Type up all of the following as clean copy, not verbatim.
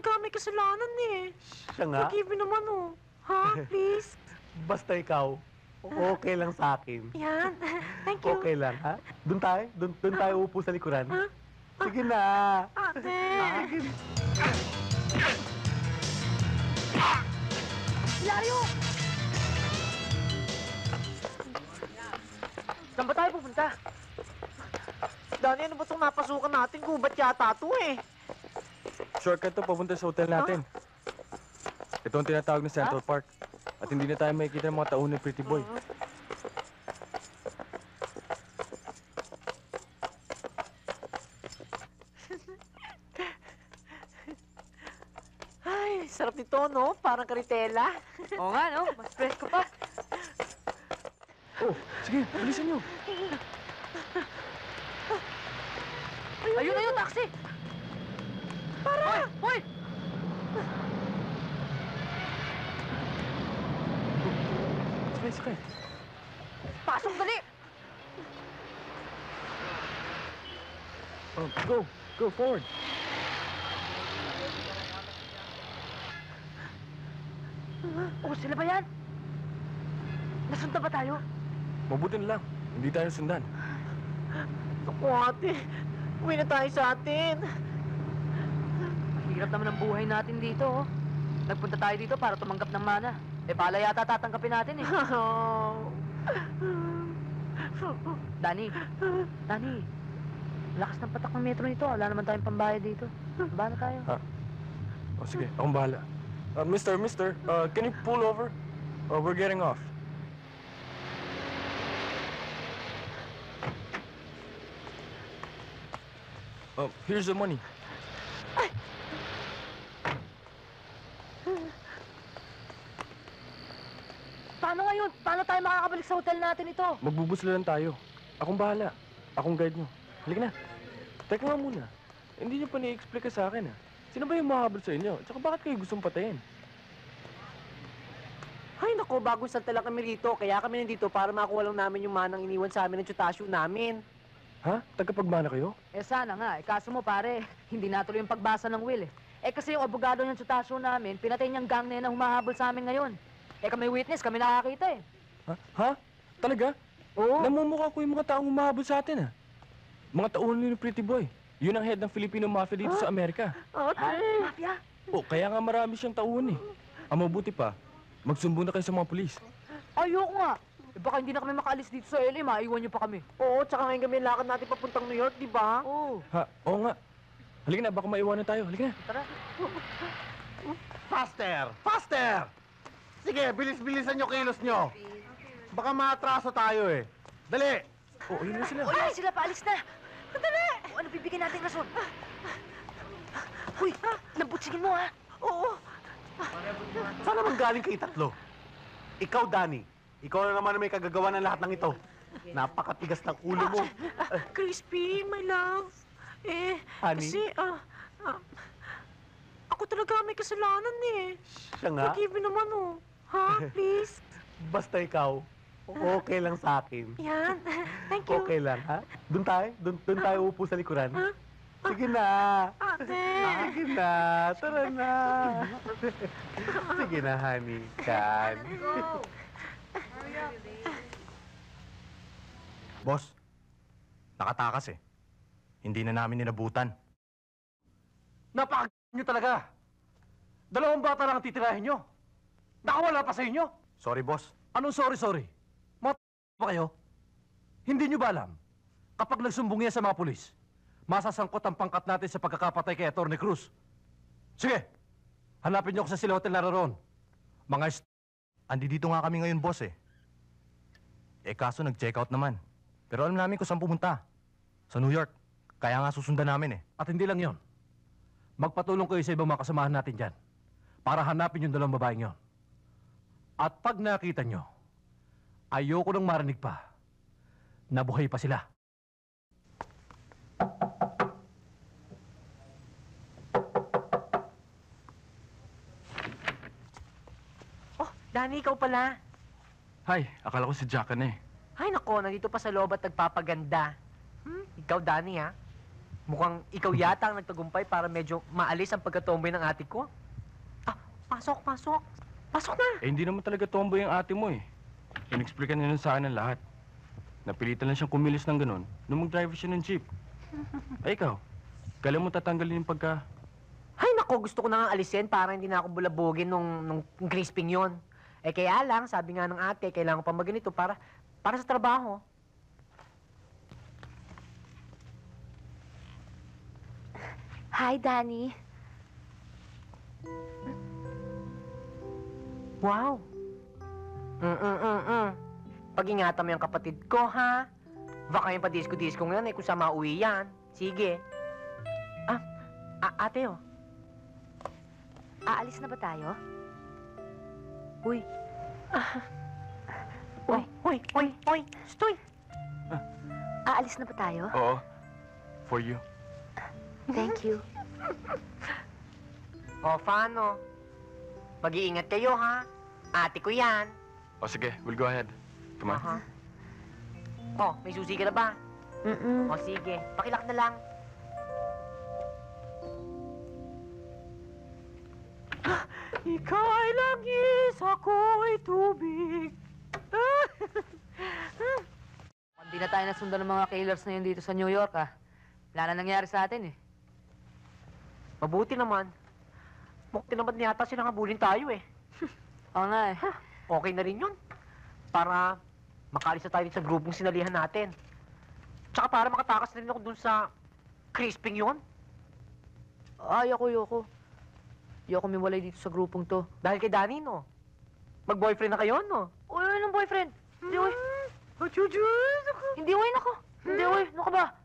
talaga may kasalanan eh. Siya nga. Forgive me naman oh. Ha? Please? Basta ikaw, okay lang sa akin. Yan. Thank you. Okay lang, ha? Doon tayo? Doon tayo upo sa likuran? Ha? Sige na. Ate! Sige. Hilario! Saan ba tayo pupunta? Dani, ano ba itong napasukan natin? Gubat yata ito eh. Shortcut to papunta sa hotel natin. Ito ang tinatawag na Central Park. At hindi na tayo makikita ng mga taon ng Pretty Boy. Ay, sarap nito, no? Parang karitela. Oo nga, no? Mas fresco pa. Oh, sige, bilisan nyo. Ayun, ayun, taxi! Para! Hoy! Sakay, sakay. Pasok dali! Oh, go! Go forward! Oh, sila ba yan? Nasunta ba tayo? Mabuti na lang. Hindi tayo sundan. Naku, ate. Uwi na tayo sa atin. Hirap naman ang buhay natin dito, oh. Nagpunta tayo dito para tumanggap ng mana. Eh, pala yata tatanggapin natin, eh. Dani, lakas ng patak ng metro nito. Wala naman tayong pambayad dito. Ba na tayo? Oh, sige, akong bahala. Mister, can you pull over? We're getting off. Here's the money. Paano ngayon? Paano tayo makakabalik sa hotel natin ito? Magbubusla lang tayo. Akong bahala. Akong guide nyo. Halika na. Teka nga muna. Hindi nyo pa ni-explain sa akin, ha? Sino ba yung mahabol sa inyo? Tsaka bakit kayo gustong patayin? Ay, naku, bagong salta lang kami rito. Kaya kami nandito para makuha lang namin yung manang iniwan sa amin ng tsutasyo namin. Ha? Tagapagmana kayo? Eh sana nga, kaso mo pare, hindi natuloy yung pagbasa ng will eh. Eh kasi yung abogado ng tsutasyo namin, pinatay niyang gang na yun na humahabol sa amin ngayon. Eh kami witness, kami nakakita eh. Ha? Talaga? Oo. Namumukha ko yung mga taong humahabol sa atin, ha? Mga tauhan ni Pretty Boy. Yun ang head ng Filipino Mafia dito sa Amerika. Ate! Mafia? Oh, kaya nga marami siyang tauhan, eh. Ang mabuti pa, magsumbong na kayo sa mga pulis. Ayoko nga. Eh baka hindi na kami makaalis dito sa LA, maiwan niyo pa kami. Oo, tsaka ngayon kami lakad natin papuntang New York, di ba? Oo. Ha? Oo nga. Halika na, baka maiwanan tayo. Halika na. Tara. Faster! Faster! Sige, bilis-bilisan nyo kilos nyo. Baka maatraso tayo eh. Dali! Oh, ayun na sila. Uy, sila paalis na. Dali! O, ano bibigyan natin rason? Uy, lambutsingin mo ha. Oo. Saan naman galing kayo tatlo? Ikaw, Danny. Ikaw na naman ang may kagagawa ng lahat ng ito. Napakatigas ng ulo mo. Crispy, my love. Eh, Honey? kasi, ako talaga may kasalanan eh. Siya nga. Forgive me naman oh. Ha? Please? Basta ikaw, okay lang sa akin. Yan. Thank you. Okay lang, ha? Doon tayo upo sa likuran. Ha? Sige na. Ate! Sige na. Tara na. Sige na, honey. Kan. Boss, nakatakas eh. Hindi na namin ninabutan. Napaka nyo talaga. 2 bata lang ang titirahin nyo. Nakawala pa sa inyo. Sorry, boss. Anong sorry? Mga pa kayo? Hindi nyo ba alam? Kapag nagsumbong yan sa mga pulis, masasangkot ang pangkat natin sa pagkakapatay kay Atty. Cruz. Sige, hanapin nyo ako sa sila hotel naroon. Mga Andi dito nga kami ngayon, boss eh. Eh kaso nag-check out naman. Pero alam namin kung saan pumunta. Sa New York. Kaya nga susundan namin eh. At hindi lang yon. Magpatulong kayo sa ibang mga kasamahan natin dyan para hanapin yung 2 babaeng yon. At pag nakita nyo, ayoko nang marinig pa na buhay pa sila. Oh, Danny, ikaw pala. Hi, akala ko si Jack na eh. Ay, nako, nandito pa sa loob at nagpapaganda. Ikaw, Danny, ha? Mukhang ikaw yata ang nagtagumpay para medyo maalis ang pagkatomboy ng ate ko. Ah, pasok, pasok. Pasok na. Eh, hindi naman talaga tomboy ang ate mo eh. Inexplican niya sa akin ng lahat. Napilitan lang siyang kumilos ng ganun nung mag-drive siya ng jeep. Ay, ikaw, kailan mo tatanggalin yung pagka... Ay nako, gusto ko na nga alisin para hindi na ako bulabogin nung crisping yon. Eh kaya lang, sabi nga ng ate, kailangan ko pa maganito para sa trabaho. Hi, Danny. Wow. Pag-ingatan mo yung kapatid ko, ha? Baka yung pa-disco-disco ngayon, kung saan mauwi yan. Sige. Ate, oh. Aalis na ba tayo? Uy. Uy. Stoy. Aalis na ba tayo? Oo, for you. Thank you. O, paano? Mag-iingat kayo, ha? Ate ko yan. O sige, we'll go ahead. Come on. Aha. Oh, may susi ka na ba? Mm-mm. O, sige. Pakilak na lang. Ikaw ay langis, ako'y tubig. Hindi na tayo nasundan ng mga killers na yun dito sa New York, ah. Wala na nangyari sa atin, eh. Mabuti naman. Mukti naman yata silang habulin tayo, eh. Oo nga, eh. Okay na rin yun. Para makaalis na tayo sa grupong sinalihan natin. Tsaka para makatakas na rin ako dun sa crisping yun. Ayoko. Ayoko miwalay dito sa grupong to. Dahil kay Danny, no? Mag-boyfriend na kayo, no? Uy, anong boyfriend? Hindi, uy. Hindi, uy, nako. Hindi, uy. Ano ka ba?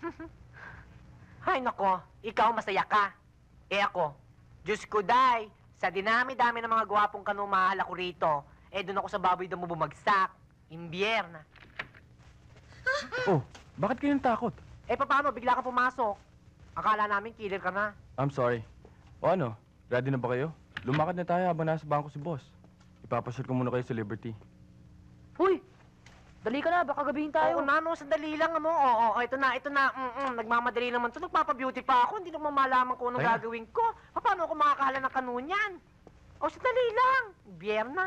Ay, nako. Ikaw masaya ka. Eh ako, Diyos ko, day. Sa dinami-dami ng mga gwapong kanumahal ako rito, eh doon ako sa baboy daw mo bumagsak. Imbierna. Oh, bakit kayo takot? Eh, paano? Bigla ka pumasok. Akala namin killer ka na. I'm sorry. O ano, ready na ba kayo? Lumakad na tayo habang nasa bangko si boss. Ipapasyal ko muna kayo sa Liberty. Uy! Dali ka na, baka gabihin tayo. Oo, nano, sandali lang mo. Oo, ito na. Nagmamadali naman to. Nagpapabeauty pa ako. Hindi naman malaman ko anong Teka. gagawin ko. Paano ako makakahala ng kanunyan? O, sandali lang. Biyerna.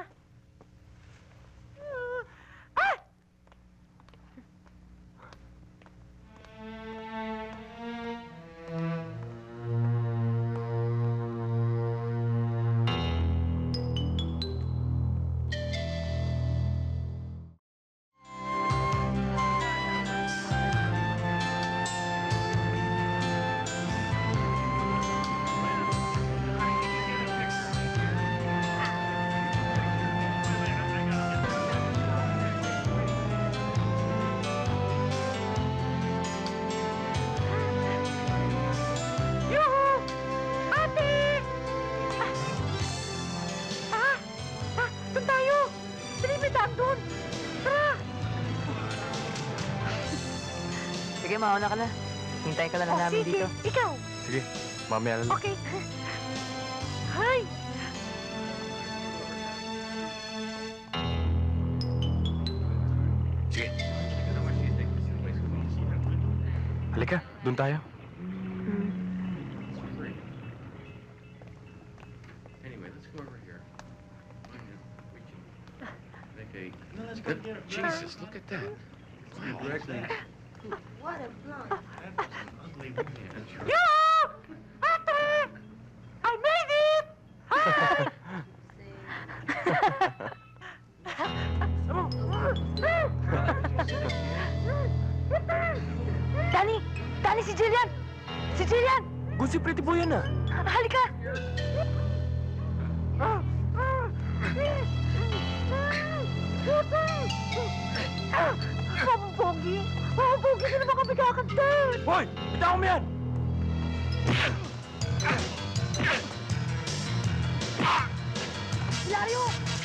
Ah! Doon tayo! Dali, may daan doon! Tara! Sige, mauna ka na. Hintay ka lang namin sige. dito. Ikaw! Sige, mamaya na lang. Okay. Hi! Sige. Halika, doon tayo. Anyway, let's go over here. We can make a... Jesus, look at that. Wow. What a blonde. Yeah! Ate! I made it! Danny! Danny, si Jillian! Si Jillian! Gun si Pretty Boy yan ah. Halika! Pogi! Pogi! Sino ba kami kakantay? Hoy! Bitaw mo yan! Hilario!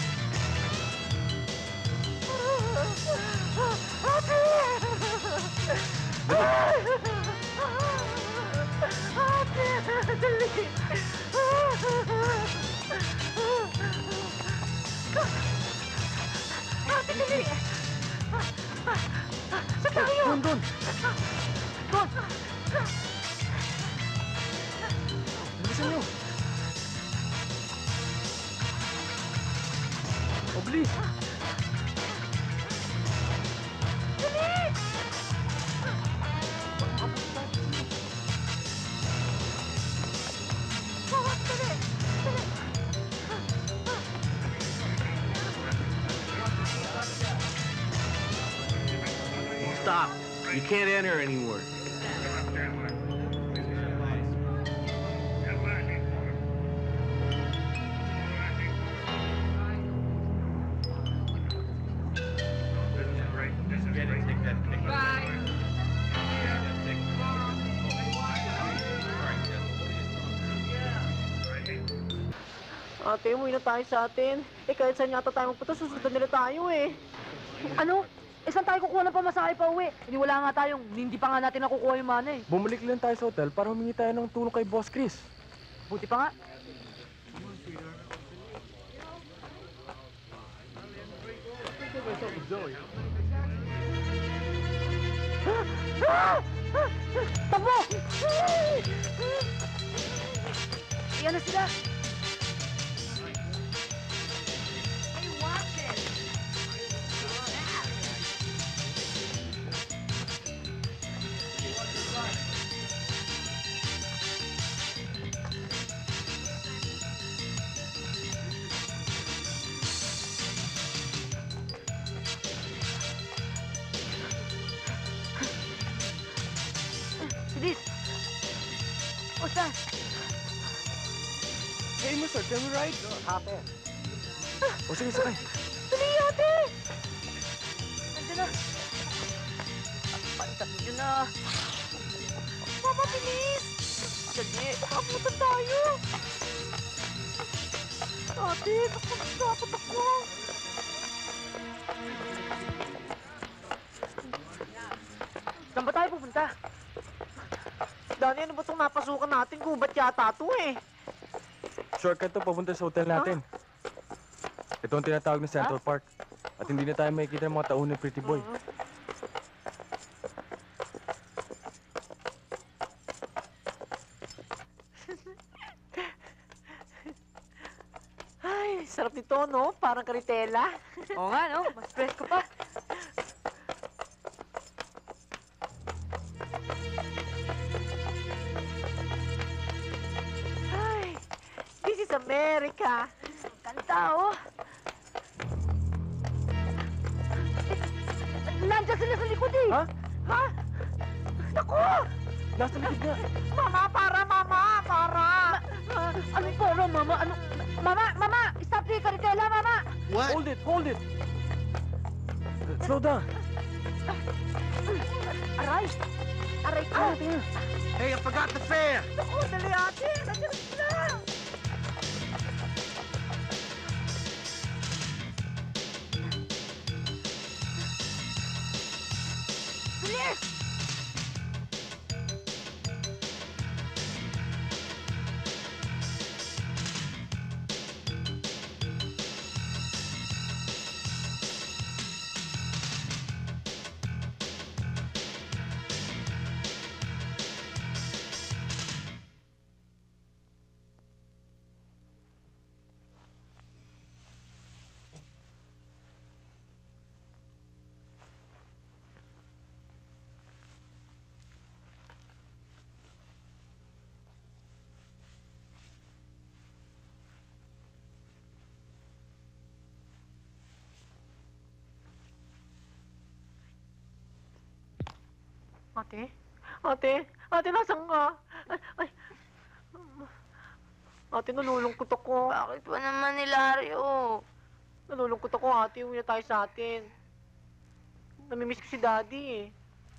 Ate! Ate! Dali! Ate, dali! Saan tayo? Doon! Doon! bilis! Stop. You can't enter anymore. Ate, umuwi na tayo sa atin. Eh, kahit saan yata tayo magpunta, susundan nila tayo eh. Ano? Eh, saan tayo kukuha ng pamasahe pa uwi? Hindi wala nga tayong, hindi pa nga natin nakukuha yung mana eh. Bumalik lang tayo sa hotel para humingi tayo ng tulong kay Boss Chris. Buti pa nga. Takbo! Iyan na sila! Bilis! O, saan? Hey, mister, can we ride? Happen. O sige, sakay. Dali, ate! Nandiyan na. Pantat nyo na. Mama, bilis! Dali, makabutan tayo. Ate, dapat ako. Saan ba tayo pupunta? Dani, ano ba itong napasukan natin? Gubat yata ito eh. Shortcut to papunta sa hotel natin. Ito ang tinatawag na Central Park. At hindi na tayo makikita ng mga taon ng Pretty Boy. Ay, sarap nito, no? Parang karitela. Oo nga, no? Mas fresco pa. Ay, this is America. Kanta, oh. Nandiyan sila sa likod eh. Ha? Ha? Naku! Nasa likod nga. Mama, para! Ano poro, mama? Ano? Mama! Stop the karitela, mama! What? Hold it! Slow down. Aray! Aray ko! Hey, I forgot the fare. Naku, dali ate! Nandiyan na sila! Bilis! Ate, nasan ka? Ay. Ate, nalulungkot ako. Bakit ba naman, Hilario? Nalulungkot ako, ate. Uwi na tayo sa atin. Namimiss ko si Daddy eh.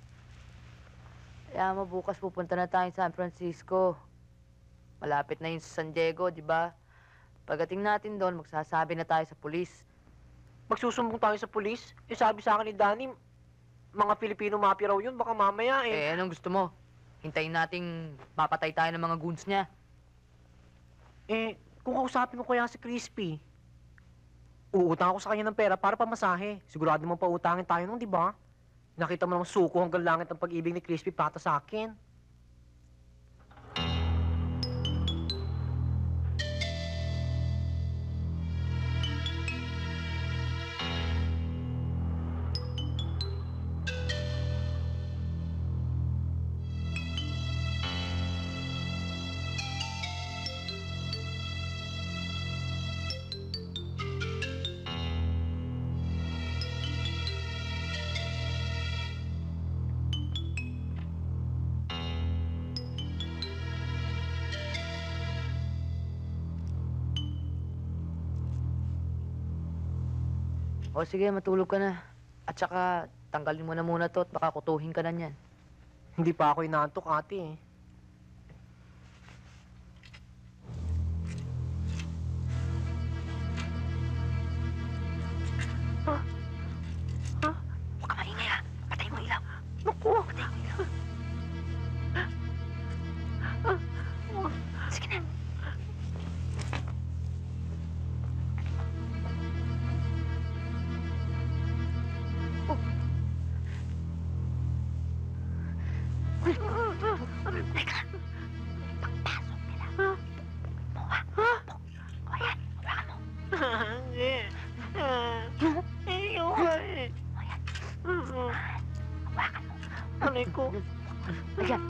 Kaya mo bukas pupunta na tayo sa San Francisco. Malapit na yun sa San Diego, di ba? Pagdating natin doon, magsasabi na tayo sa pulis. Magsusumbong tayo sa pulis. Eh, sabi sa akin ni Danny, mga Filipino mafia raw yun. Baka mamaya eh. Eh, anong gusto mo? Hintayin nating mapatay tayo ng mga goons niya. Eh, kung kausapin mo kaya si Crispy, uutang ako sa kanya ng pera para pamasahe. Sigurado mong pautangin tayo nung, di ba? Nakita mo namang suko hanggang langit ang pag-ibig ni Crispy pata sa akin. O sige, matulog ka na. At saka, tanggalin mo na muna to at baka kutuhin ka na niyan. Hindi pa ako inaantok, ate eh. Huwag ka maingay ha. Patay mo ilaw. Naku! Patay mo ilaw. Sige na. Teka. Pagpasok nila. Moa. O yan. Hawakan mo. Hindi. Ayoko eh. O yan. Hawakan mo. Aray ko. Ayan.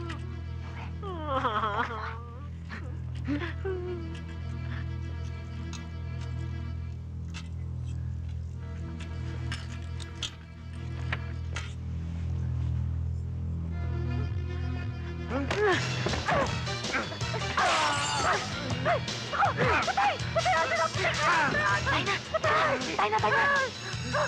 Tayo na.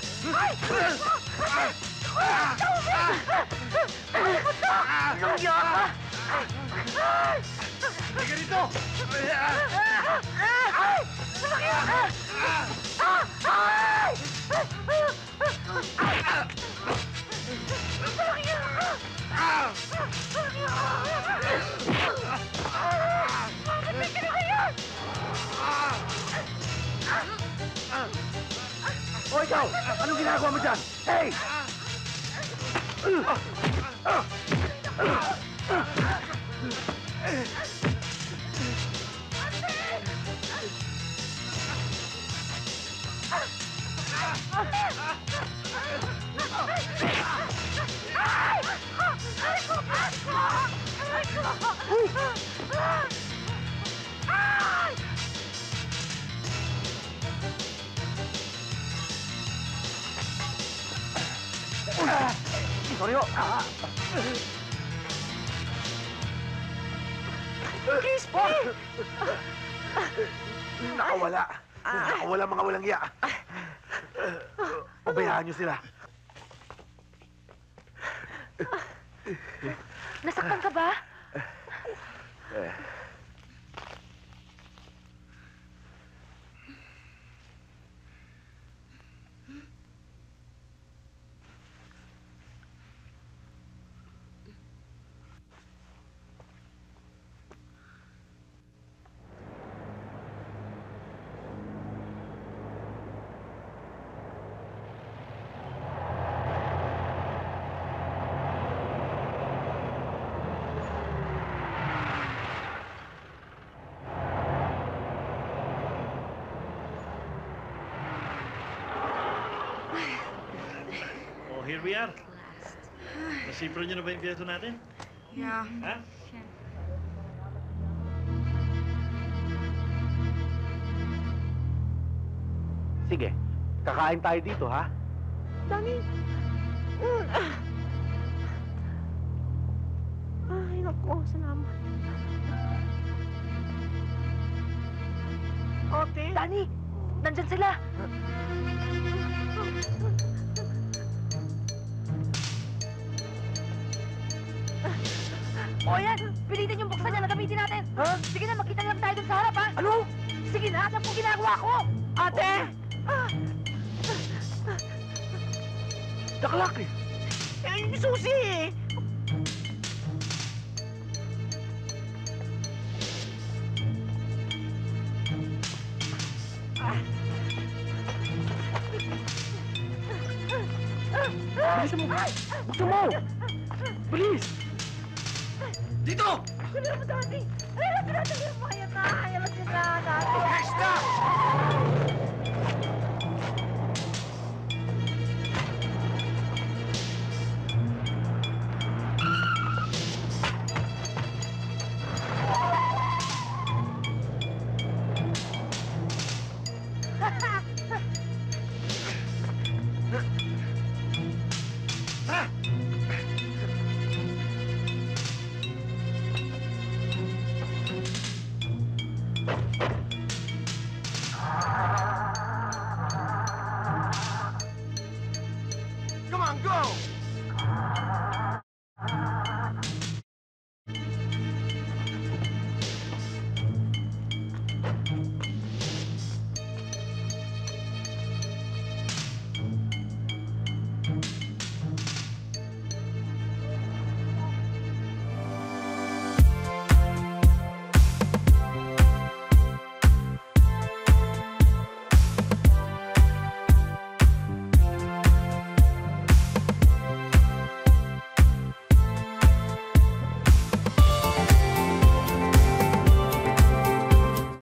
O ikaw! Anong ginagawa mo dyan? Hey! Sorry ho! Crispy! Nakawala. Nakawala mga walang iya. Pabayaan niyo sila. Nasaktan ka ba? Oh, here we are. Nasipro niyo na ba yung biyato natin? Yeah. Ha? Sige, kakain tayo dito, ha? Dani! Ay, naku, salamat. Ate! Dani! Nandyan sila! O yan! Pilitin yung buksan niya na gamitin natin! Ha? Sige na, makita lang tayo dun sa harap, ha? Ano? Sige na, alam ko ginagawa ko! Ate! Nakalak eh! Eh, yung susi eh! Bilisan mo! Buksan mo! Bilis! Dito! Sabi mo, Dani! Ay, sabi mo, ayan na! Ayan na, Dani! Stop!